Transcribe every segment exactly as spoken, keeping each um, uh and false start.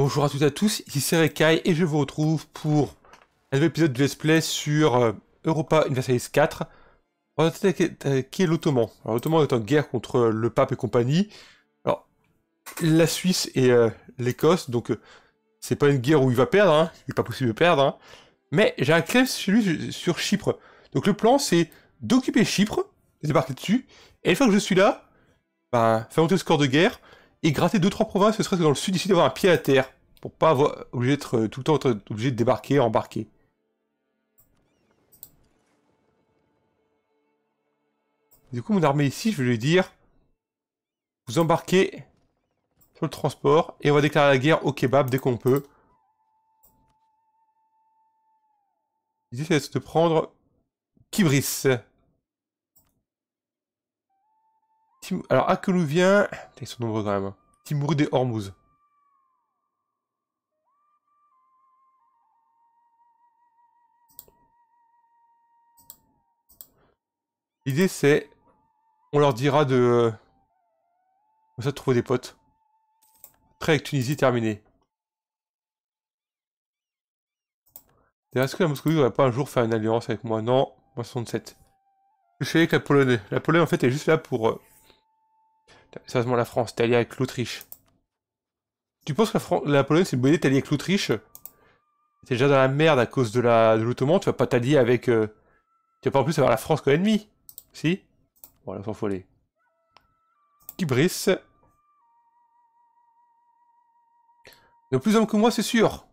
Bonjour à toutes et à tous, ici c'est Rekai et je vous retrouve pour un nouvel épisode de Let's Play sur euh, Europa Universalis quatre. On va tenter qui est l'Ottoman. Alors l'Ottoman est en guerre contre euh, le pape et compagnie. Alors, la Suisse et euh, l'Écosse, donc euh, c'est pas une guerre où il va perdre, hein. Il n'est pas possible de perdre. Hein. Mais j'ai un claim chez lui sur Chypre. Donc le plan c'est d'occuper Chypre, de débarquer dessus, et une fois que je suis là, ben, faire monter le score de guerre, et gratter deux trois provinces, ce serait dans le sud ici d'avoir un pied à terre, pour pas avoir obligé d'être euh, tout le temps obligé de débarquer, embarquer. Du coup, mon armée ici, je vais lui dire, vous embarquez sur le transport, et on va déclarer la guerre au kebab dès qu'on peut. L'idée c'est de prendre Kibris. Tim... Alors, Akelouvien... Ils sont nombreux quand même. Hein. Timour des Hormuz. L'idée c'est... On leur dira de... Comme ça, de trouver des potes. Prêt avec Tunisie terminé. Est-ce que la Moscovie ne va pas un jour faire une alliance avec moi? Non, moi soixante-sept. Je suis avec la Pologne. La Pologne en fait est juste là pour... Euh... Sérieusement la France, t'es allié avec l'Autriche. Tu penses que la, Fran... la Pologne c'est une bonne idée d'allier avec l'Autriche? T'es déjà dans la merde à cause de la de l'Ottoman, tu vas pas t'allier avec... Euh... Tu vas pas en plus avoir la France comme ennemi. Si? Bon, là, s'en faut aller. Kibris. De plus d'hommes que moi, c'est sûr.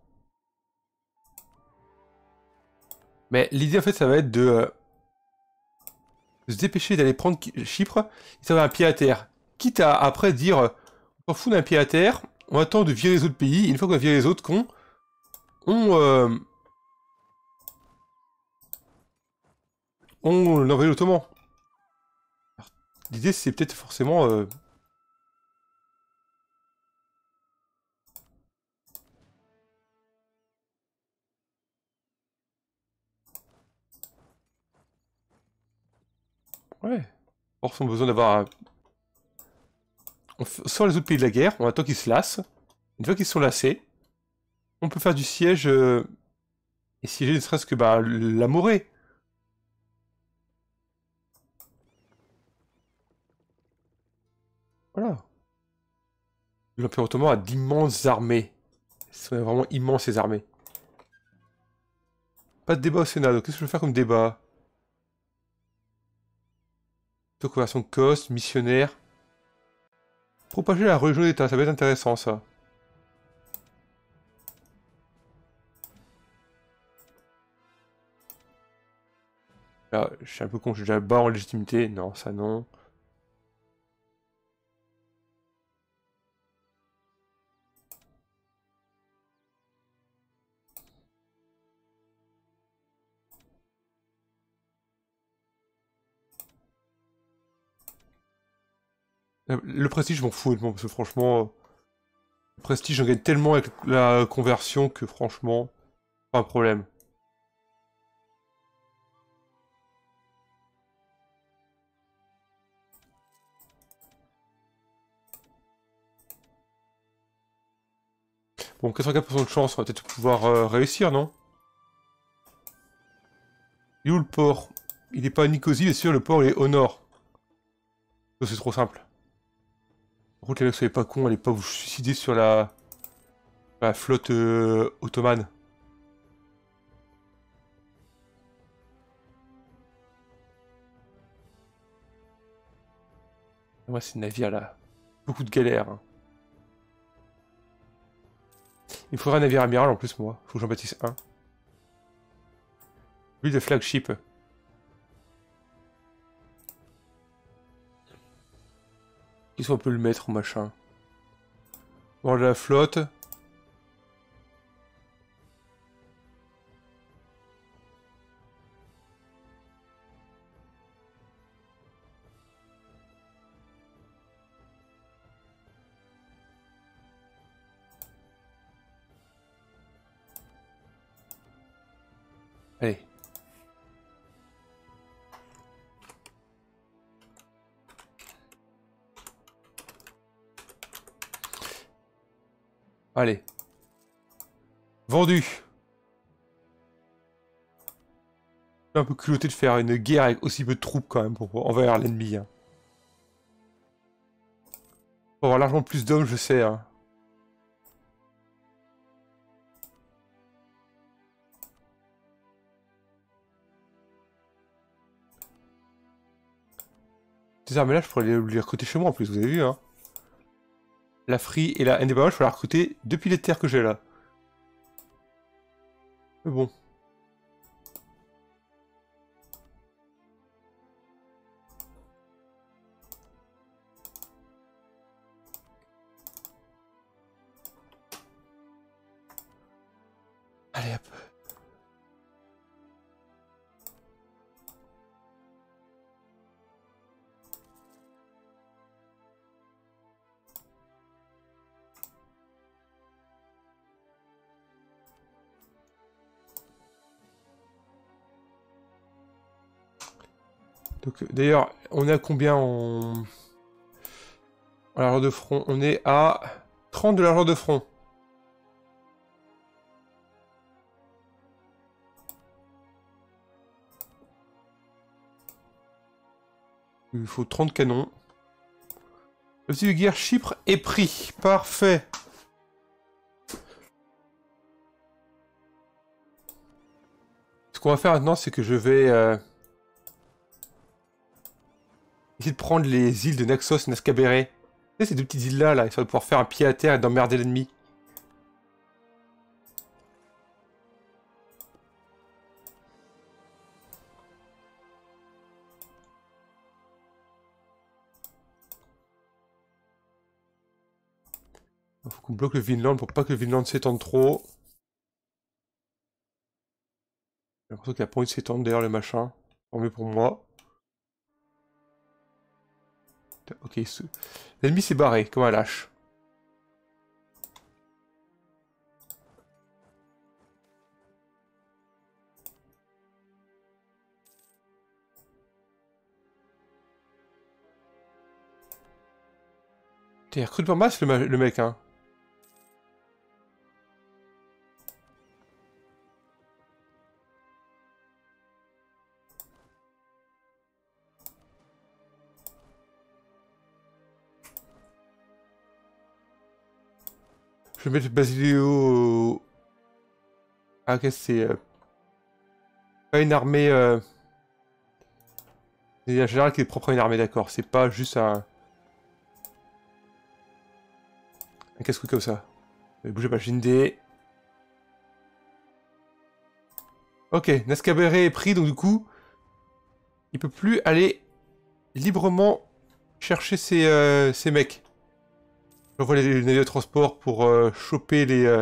Mais l'idée, en fait, ça va être de, euh, de se dépêcher d'aller prendre Chypre, et ça va un pied à terre. Quitte à, après, dire, euh, on s'en fout d'un pied à terre, on attend de virer les autres pays, et une fois qu'on a viré les autres cons, on... Euh, on envahit l'Ottoman. L'idée, c'est peut-être forcément... Euh, ouais. Or, on a besoin d'avoir un... On sort les autres pays de la guerre, on attend qu'ils se lassent. Une fois qu'ils sont lassés, on peut faire du siège... Euh, et siéger ne serait-ce que bah, la Morée. Voilà. L'Empire ottoman a d'immenses armées. C'est vraiment immense ces armées. Pas de débat au Sénat, donc qu'est-ce que je veux faire comme débat? Conversion de cost, missionnaire. Propager la religion d'État, ça va être intéressant ça. Là, je suis un peu con, je suis déjà bas en légitimité. Non, ça non. Le prestige, je m'en fous, honnêtement, parce que franchement... Le prestige, j'en gagne tellement avec la conversion que franchement... Pas un problème. Bon, quatre-vingt-quatre pour cent de chance, on va peut-être pouvoir euh, réussir, non? Il est où le port? Il est pas à Nicosie, bien sûr, le port il est au nord. C'est trop simple. Par contre, les mecs, soyez pas cons, allez pas vous suicider sur la, la flotte euh, ottomane. Moi, ces navires là. Beaucoup de galères. Hein. Il me faudra un navire amiral en plus, moi. Faut que j'en bâtisse un. Lui, de flagship. Qui soit un peu le maître ou machin. Bon, la flotte. Allez. Allez. Vendu. Un peu culotté de faire une guerre avec aussi peu de troupes quand même pour envers l'ennemi. Hein. Pour avoir largement plus d'hommes, je sais. Hein. Ces armées-là, je pourrais les, les recruter chez moi en plus, vous avez vu. Hein. La Free et la Indépendance, je peux la recruter depuis les terres que j'ai là. Mais bon. Allez hop. Donc d'ailleurs, on est à combien en... en largeur de front? On est à trente de largeur de front. Il faut trente canons. Le petit de guerre Chypre est pris. Parfait. Ce qu'on va faire maintenant, c'est que je vais euh, essayer de prendre les îles de Naxos et Nascabéré. Tu sais, ces deux petites îles-là, là, ça va pouvoir faire un pied à terre et d'emmerder l'ennemi. Il faut qu'on bloque le Vinland pour pas que le Vinland s'étende trop. J'ai l'impression qu'il a pas envie de s'étendre d'ailleurs le machin. Tant mieux pour moi. Ok, l'ennemi s'est barré, comme un lâche. T'es recrute par masse le, le mec, hein. Je vais mettre Basilio... Ah ok, c'est... Euh... pas une armée... Euh... C'est un général qui est propre à une armée, d'accord. C'est pas juste un... Un casse-cou comme ça. Mais bougez pas, j'ai une idée. Ok, Nascabéré est pris, donc du coup... Il peut plus aller librement chercher ses, euh, ses mecs. J'envoie les, les navires de transport pour euh, choper les... Euh...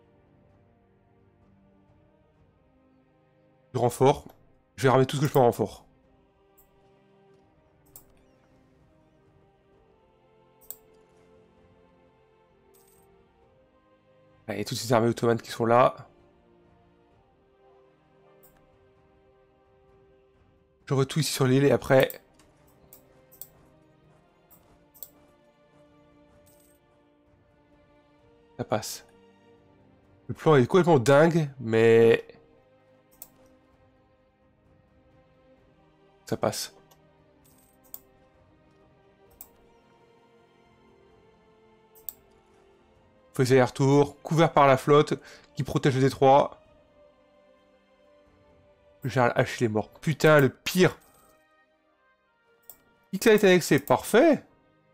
du renfort. Je vais ramener tout ce que je peux en renfort. Et toutes ces armées ottomanes qui sont là. J'envoie tout ici sur l'île et après... ça passe. Le plan est complètement dingue, mais... ça passe. Faut essayer retour, couvert par la flotte, qui protège le détroit. Le général H, il est mort. Putain, le pire. X a été annexé, parfait.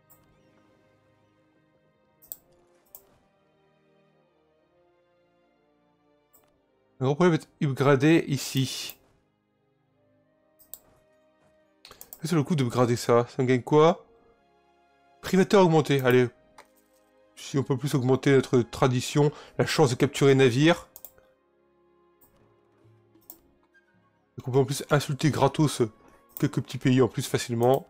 Le gros problème est upgradé ici. C'est le coup d'upgrader ça. Ça me gagne quoi? Privateur augmenté, allez. Si on peut plus augmenter notre tradition, la chance de capturer navire. Donc on peut en plus insulter gratos quelques petits pays en plus facilement.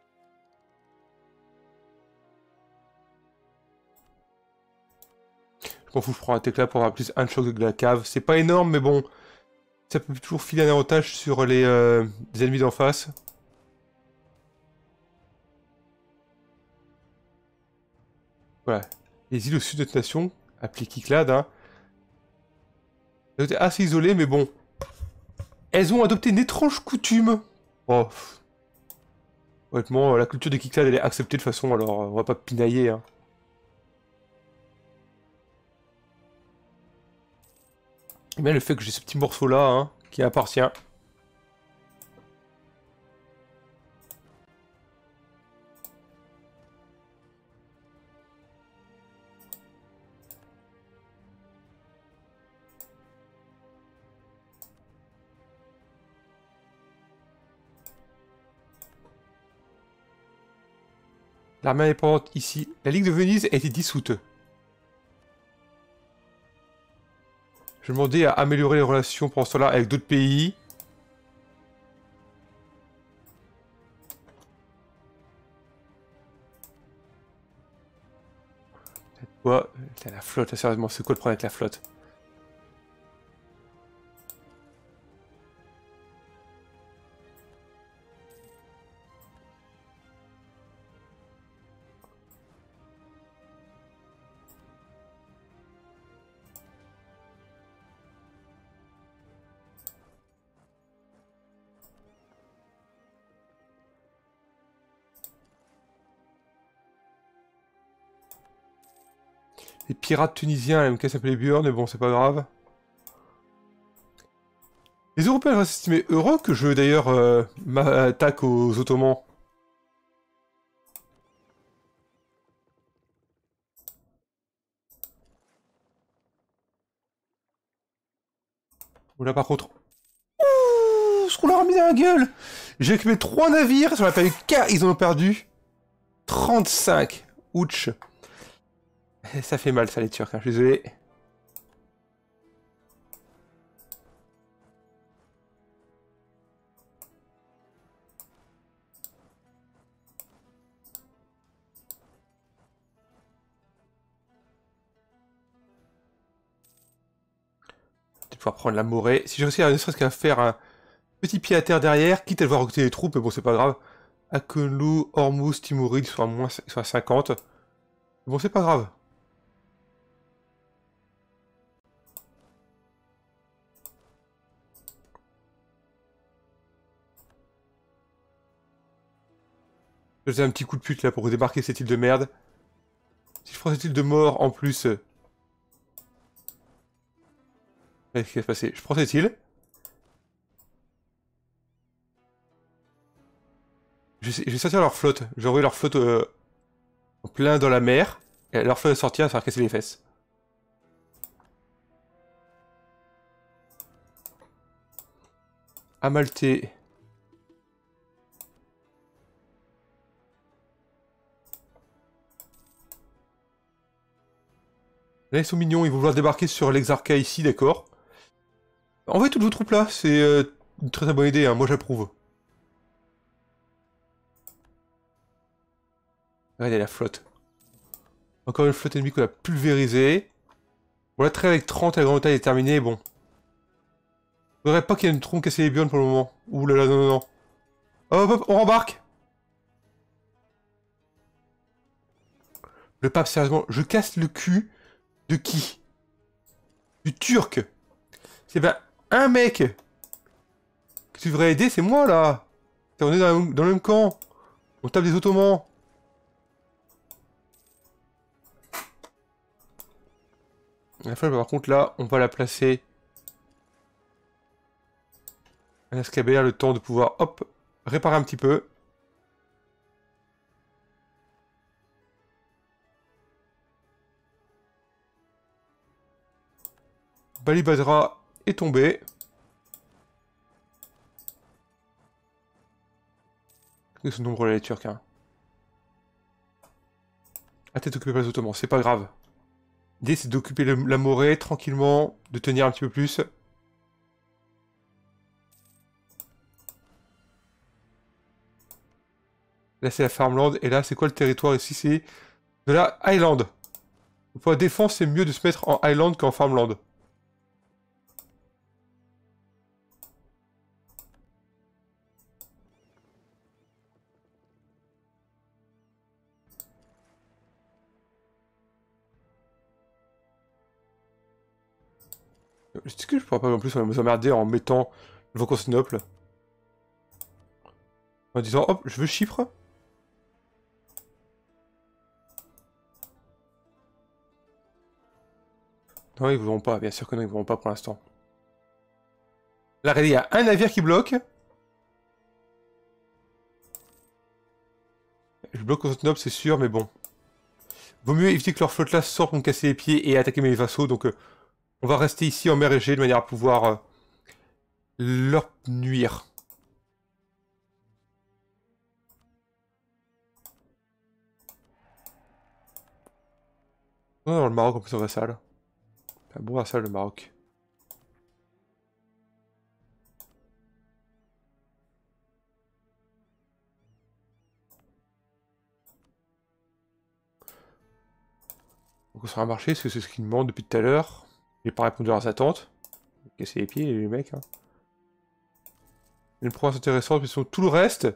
Je m'en fous, je prends un tecla pour avoir plus un choc de la cave. C'est pas énorme, mais bon. Ça peut toujours filer un avantage sur les, euh, les ennemis d'en face. Voilà. Les îles au sud de notre nation, appelées Kiklad, hein. Elles étaient assez isolées, mais bon. Elles ont adopté une étrange coutume. Oh. Honnêtement, la culture des Kicklad, elle est acceptée de toute façon, alors on va pas pinailler. Hein. Et bien le fait que j'ai ce petit morceau-là, hein, qui appartient. L'armée indépendante ici. La Ligue de Venise a été dissoute. Je demandais à améliorer les relations pendant ce temps-là avec d'autres pays. Quoi? Ouais, la flotte, sérieusement, c'est quoi le problème avec la flotte? Les pirates tunisiens, la M K s'appelait Björn, mais bon, c'est pas grave. Les Européens restent estimés heureux que je, d'ailleurs, euh, m'attaque aux Ottomans. Là, par contre... Ouh, ce qu'on leur a mis dans la gueule! J'ai récupéré trois navires, j'en ai pas eu qu'un, ils en ont perdu. trente-cinq. Ouch. Ça fait mal, ça, les Turcs, hein, je suis désolé. De pouvoir prendre la Morée. Si je réussis à ne serait-ce qu'à faire un petit pied à terre derrière, quitte à devoir recruter les troupes, mais bon, c'est pas grave. Akenlu, Hormuz, Timourid, ils sont à moins ils sont à cinquante. Bon, c'est pas grave. Je faisais un petit coup de pute là pour débarquer cette île de merde. Si je prends cette île de mort en plus... Euh... Qu'est-ce qui va se passer? Je prends cette île. Je vais, je vais sortir leur flotte. Je vais envoyer leur flotte euh, en plein dans la mer. Et leur flotte sortir, ça va casser les fesses. Amalté. Là, ils sont mignons, ils vont vouloir débarquer sur l'Exarcha ici, d'accord. Envoyez toutes vos troupes là, c'est euh, une très très bonne idée, hein. Moi j'approuve. Regardez la flotte. Encore une flotte ennemie qu'on a pulvérisée. Bon, la trêve avec trente à la grande taille est terminée, bon. Je voudrais pas qu'il y ait une tronc casser les bionnes pour le moment. Ouh là là, non non non. Hop hop, on rembarque. Le pape, sérieusement, je casse le cul de qui? Du turc. C'est ben un mec que tu devrais aider, c'est moi là. On est dans, dans le même camp. On tape des Ottomans. La flotte, par contre, là, on va la placer à l'escabelle, le temps de pouvoir, hop, réparer un petit peu. Bali Badra est tombé. Ils sont nombreux là, les Turcs, hein. Ah, t'es occupé par les Ottomans, c'est pas grave. L'idée, c'est d'occuper la Morée tranquillement, de tenir un petit peu plus. Là, c'est la Farmland, et là, c'est quoi le territoire ici? C'est de la Highland. Pour la défense, c'est mieux de se mettre en Highland qu'en Farmland. Est-ce que je pourrais pas en plus nous emmerder en mettant le vent Constantinople? En disant, hop, je veux Chypre. Non, ils voudront pas, bien sûr que non, ils voudront pas pour l'instant. Là, regardez, il y a un navire qui bloque. Je bloque Constantinople, c'est sûr, mais bon. Vaut mieux éviter que leur flotte là sorte pour me casser les pieds et attaquer mes vassaux, donc euh, on va rester ici en mer Égée de manière à pouvoir euh, leur nuire. Non, non, le Maroc en plus en vassal. Un bon vassal le Maroc. Donc on sera un marché, parce que c'est ce qu'ils me demandent depuis tout à l'heure. J'ai pas répondu à leurs attentes. Casser les pieds les mecs. Hein. Une province intéressante, mais sinon tout le reste.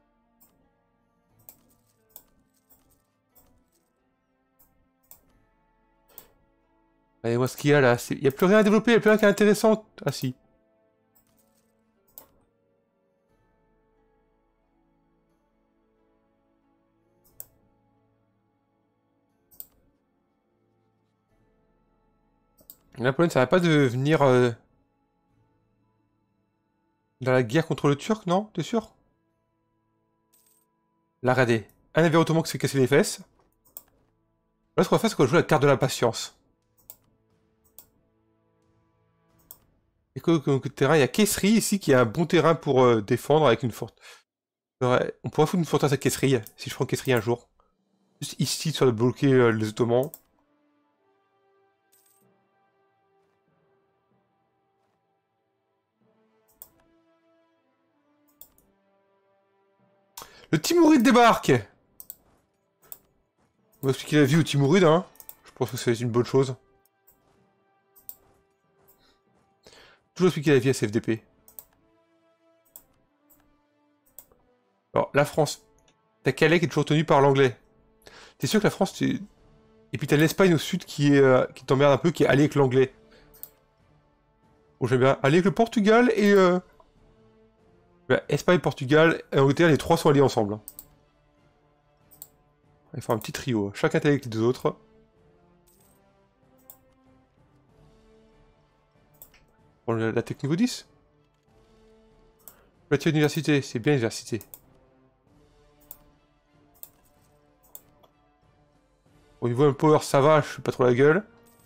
Allez, moi ce qu'il y a là, il n'y a plus rien à développer, il n'y a plus rien qui est intéressant. Ah si. La Pologne, ça va pas de venir euh, dans la guerre contre le Turc, non? T'es sûr? Là, regardez. Un navire ottoman qui s'est cassé les fesses. Là, ce qu'on va faire, c'est qu'on va jouer la carte de la patience. Et que, que, que terrain, il y a Kayseri ici qui a un bon terrain pour euh, défendre avec une forte. On pourrait foutre une forteresse à Kayseri, si je prends Kayseri un jour. Juste ici, sur de bloquer euh, les Ottomans. Le Timouride débarque! On va expliquer la vie au Timouride, hein. Je pense que c'est une bonne chose. Toujours expliquer la vie à C F D P. Alors, la France. T'as Calais qui est toujours tenu par l'anglais. T'es sûr que la France, tu... Et puis t'as l'Espagne au sud qui est euh, qui t'emmerde un peu, qui est allié avec l'anglais. Bon, j'aime bien. Allié avec le Portugal et... Euh... Bah, Espagne, Portugal et Angleterre, les trois sont alliés ensemble. Hein. Il faut un petit trio. Chacun est avec les deux autres. Bon, la, la tech niveau dix. La université, c'est bien l'université. Au niveau power, ça va, je suis pas trop la gueule.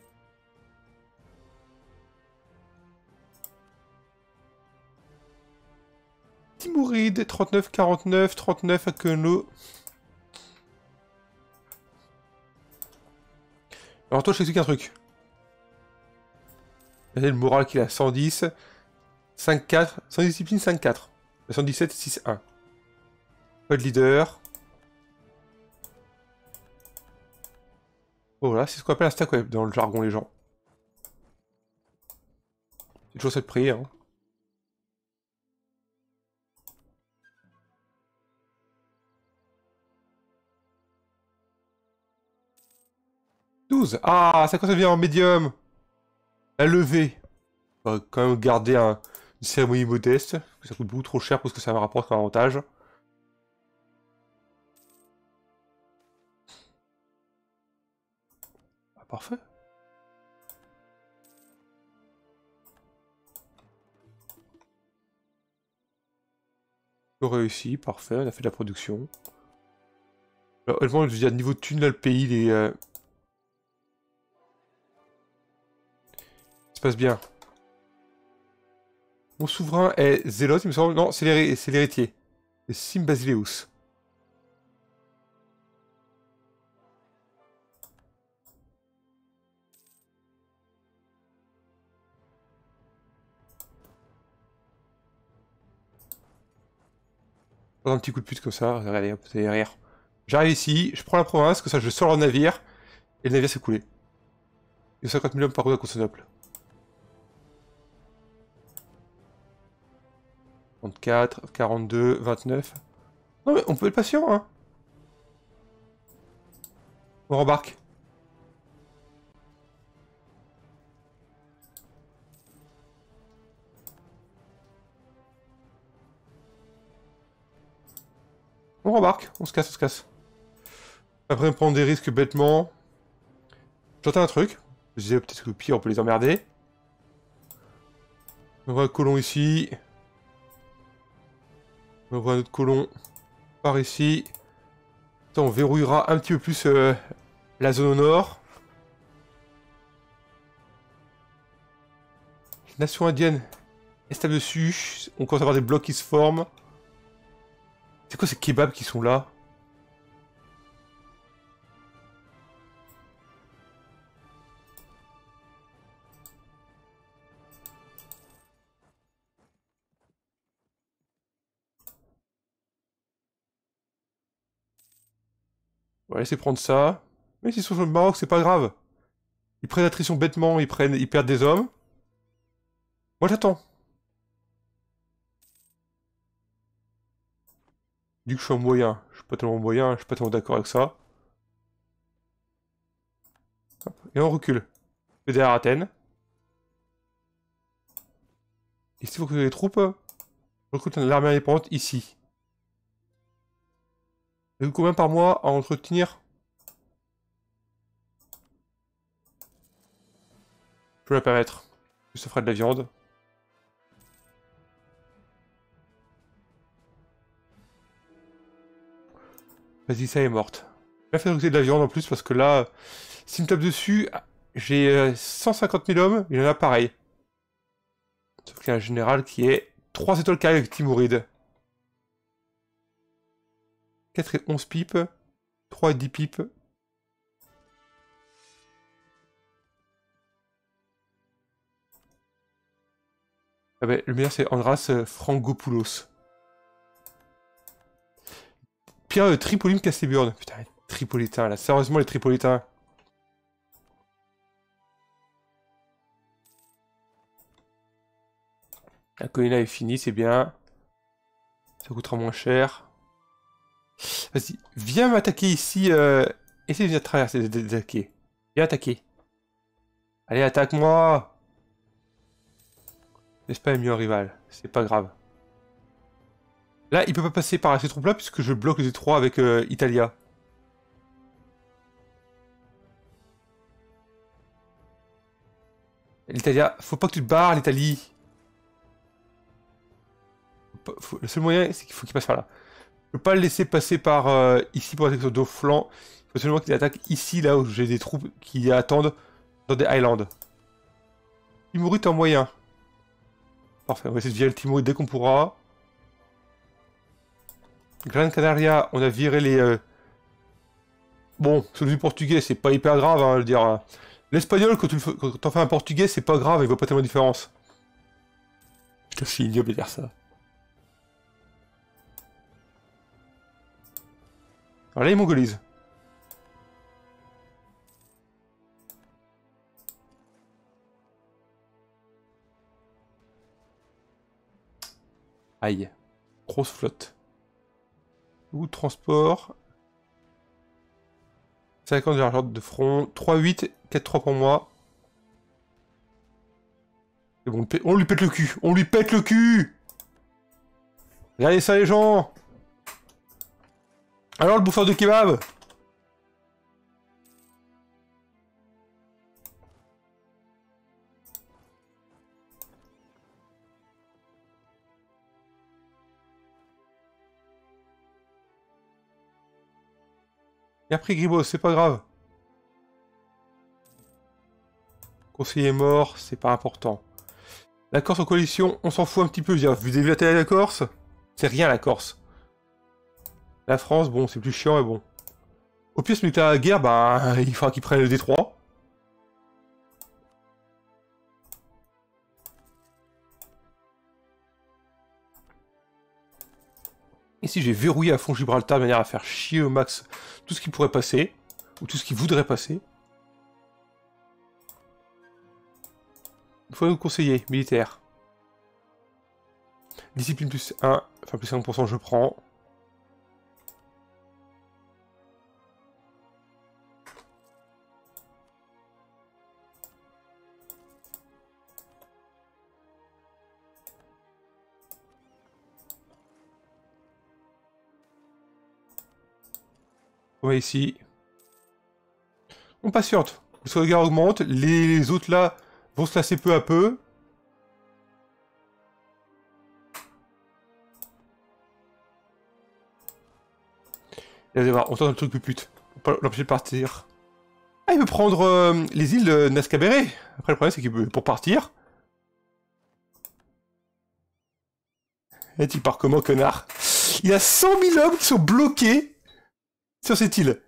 Timouride, trente-neuf, quarante-neuf, trente-neuf à Kono. Alors toi, je t'explique un truc. Regardez le moral qu'il a, cent dix, cinq quatre, sans discipline, cinq quatre. cent dix-sept, six un. Pas de leader. Oh là, c'est ce qu'on appelle un stack web dans le jargon, les gens. C'est toujours ça de prix, hein. douze. Ah, ça commence à devenir en médium. La levée. On va quand même garder un, une cérémonie modeste. Parce que ça coûte beaucoup trop cher pour ce que ça me rapporte comme avantage. Ah, parfait. Réussi, parfait, on a fait de la production. Alors, honnêtement, je veux dire, niveau thune, là, le pays, il est... Euh... Ça se passe bien. Mon souverain est Zélote, il me semble. Non, c'est l'héritier. C'est Sim Basileus. Un petit coup de pute comme ça, regardez, hop, c'est derrière. J'arrive ici, je prends la province, comme ça je sors le navire, et le navire s'est coulé. Il y a cinquante mille hommes par route à Constantinople. trente-quatre, quarante-deux, vingt-neuf. Non mais on peut être patient, hein. On rembarque. On rembarque, on se casse, on se casse. Après, prendre des risques bêtement. J'entends un truc. Je disais peut-être que au pire, on peut les emmerder. On voit un colon ici. On voit un autre colon par ici. Attends, on verrouillera un petit peu plus euh, la zone au nord. Nation indienne est stable dessus. On commence à avoir des blocs qui se forment. C'est quoi ces kebabs qui sont là? On va laisser prendre ça. Mais s'ils sont sur le Maroc, c'est pas grave. Ils prennent l'attrition bêtement, ils prennent, ils perdent des hommes. Moi j'attends. Du coup je suis en moyen. Je suis pas tellement moyen, je suis pas tellement d'accord avec ça. Hop. Et on recule. Derrière Athènes. Ici, il faut que les troupes recrutent l'armée indépendante ici. Et combien par mois à entretenir? Je peux la permettre. Ça fera de la viande. Vas-y, ça est morte. Je vais faire recruter de la viande en plus parce que là, s'il me tape dessus, j'ai cent cinquante mille hommes, il y en a pareil. Sauf qu'il y a un général qui est trois étoiles carrées avec Timouride. quatre et onze pipes. trois et dix pipes. Ah ben, le meilleur c'est Andras Frangopoulos. Pierre de Tripoli casse les burnes. Putain, les Tripolitains là, sérieusement les Tripolitains. La colline est finie, c'est bien. Ça coûtera moins cher. Vas-y, viens m'attaquer ici. Euh... Essaye de venir traverser, d'attaquer. Viens attaquer. Allez, attaque-moi. N'est-ce pas mieux en rival? C'est pas grave. Là, il peut pas passer par ces troupes-là puisque je bloque les détroits avec euh, Italia. L'Italia, faut pas que tu te barres, l'Italie. Le seul moyen, c'est qu'il faut qu'il passe par là. Je peux pas le laisser passer par euh, ici pour attaquer sur deux flancs. Il faut seulement qu'il attaque ici, là où j'ai des troupes qui attendent dans des Highlands. Timourid en moyen. Parfait, on va essayer de virer le Timourid dès qu'on pourra. Gran Canaria, on a viré les... Euh... Bon, celui du portugais, c'est pas hyper grave, hein, je veux dire. L'espagnol, quand tu quand t'en fais un portugais, c'est pas grave, il voit pas tellement de différence. Putain, c'est ignoble de dire ça. Alors là, ils mongolisent. Aïe. Grosse flotte. Ou transport. cinquante de l'argent de front. trois huit, quatre trois pour moi. C'est bon, on lui pète le cul. On lui pète le cul. Regardez ça les gens. Alors le bouffeur de kebab. Il a pris Grimaud, c'est pas grave. Conseiller mort, c'est pas important. La Corse en coalition, on s'en fout un petit peu. Je veux dire, vous avez vu la télé de la Corse? C'est rien la Corse. La France, bon, c'est plus chiant, mais bon. Au pire, ce militaire à la guerre, bah, il faudra qu'il prenne le Détroit. Ici, j'ai verrouillé à fond Gibraltar de manière à faire chier au max tout ce qui pourrait passer, ou tout ce qui voudrait passer. Il faut nous conseiller, militaire. Discipline plus un, enfin plus cinq pour cent, je prends. On va ici. On patiente. Le sauvegarde augmente. Les autres là vont se lasser peu à peu. Et vous allez voir, on tente un truc plus pute. Pour pas l'empêcher de partir. Ah, il peut prendre euh, les îles de Nazcabéré. Après, le problème, c'est qu'il peut, pour partir. Et tu pars comment, connard? Il y a cent mille hommes qui sont bloqués sur cette île.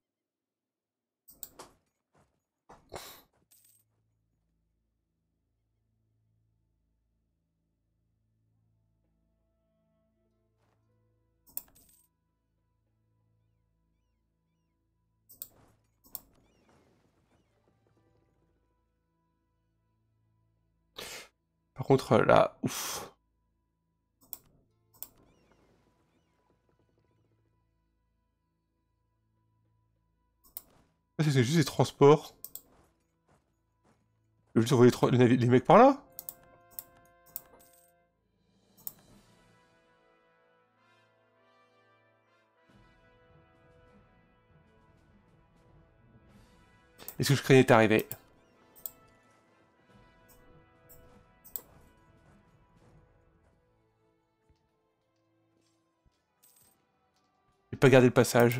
Par contre, là, ouf. C'est juste des transports. Je vais juste envoyer les, les, les mecs par là. Est-ce que je craignais d'arriver? J'ai pas gardé le passage.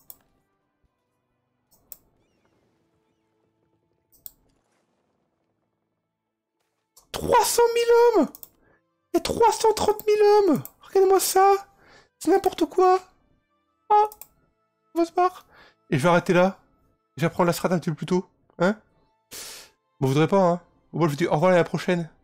trois cent mille hommes! Il y a trois cent trente mille hommes! Regardez-moi ça! C'est n'importe quoi! Ah! On va se barrer! Et je vais arrêter là. Je vais prendre la strate un petit peu plus tôt. Hein? Bon, vous voudrez pas, hein? Bon, moi, je vous dis au revoir à la prochaine.